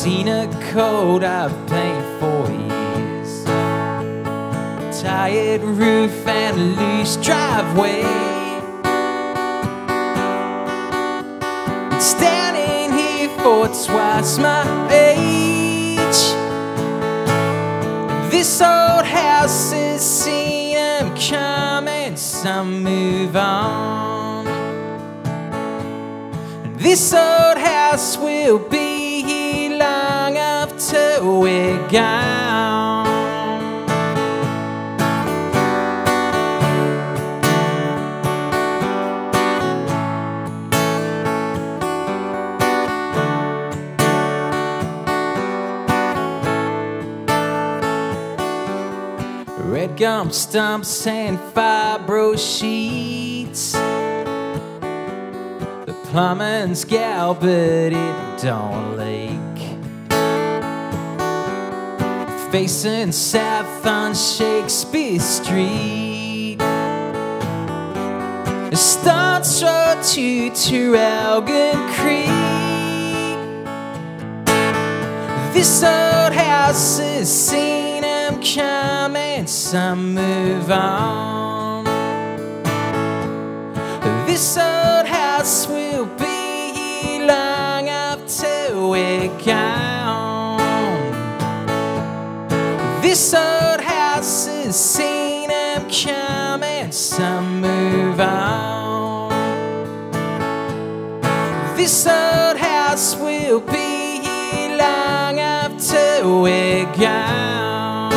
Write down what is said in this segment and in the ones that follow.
seen a coat I've painted for years, tired roof and a loose driveway. It's standing here for twice my age. This old house has seen them come and some move on. This old house will be here long after we're gone. Red gum stumps and fibro sheets. The plumbing's gal, but it don't leak. Facing south on Shakespeare Street, it starts road to Trafalgar Creek. This old house has seen them come and some move on. This old house will be here long after we're gone. This old house has seen them come and some move on. This old house will be here long after we're gone.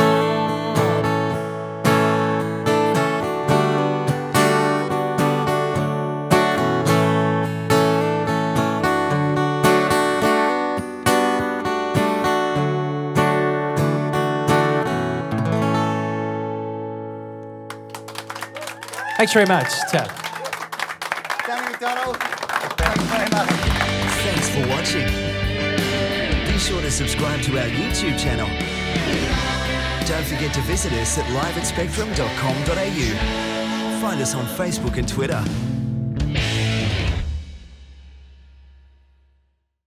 Thanks very much, Tab. Danny McDonald, thanks very much. Thanks for watching. Be sure to subscribe to our YouTube channel. Don't forget to visit us at live@spectrum.com.au. Find us on Facebook and Twitter.